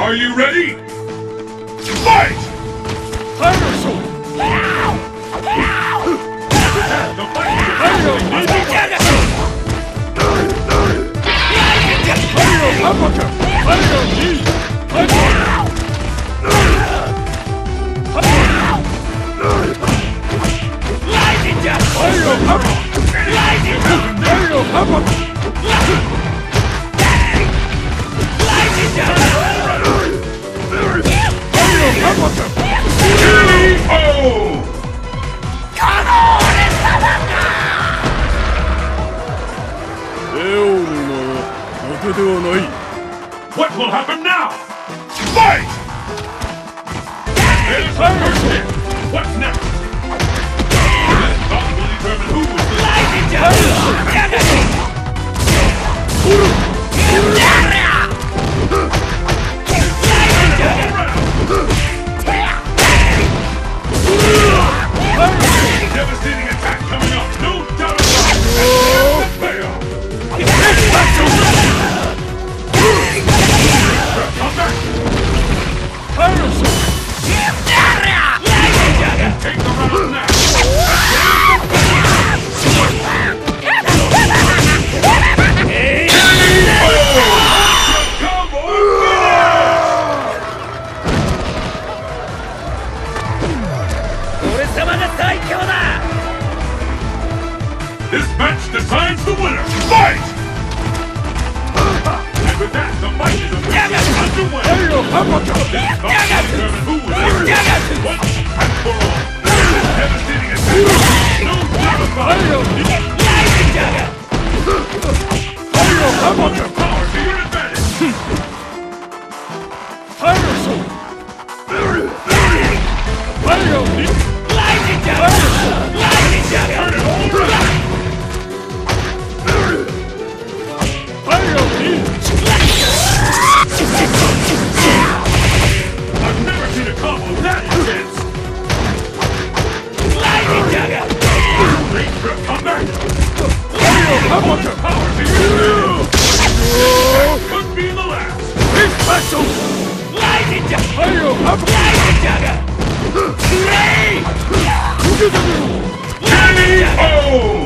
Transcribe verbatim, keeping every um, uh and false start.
Are you ready? Fight! Dinosaur! The fight is Hayo Uppercut! Hayo Knee! Hayo! Hayo Uppercut! Hayo Uppercut! What will happen now? Fight! There's the first hit. What's next? This thought will determine who is the devastating attack coming up. No doubt about it. And there's the payoff. Come back. Take the round now. This match decides the winner. Fight! And with that, the fight is officially underway. This fight will determine who is the winner. Once and for all. Devastating attack. No doubt about it. Put your power to your advantage. Dinosaur! Hayo Knee! Turn it all around. I've never seen a combo that intense! Reach for a comeback! Put your power to your advantage! That could be the last! It's special! Hayo Uppercut! K O!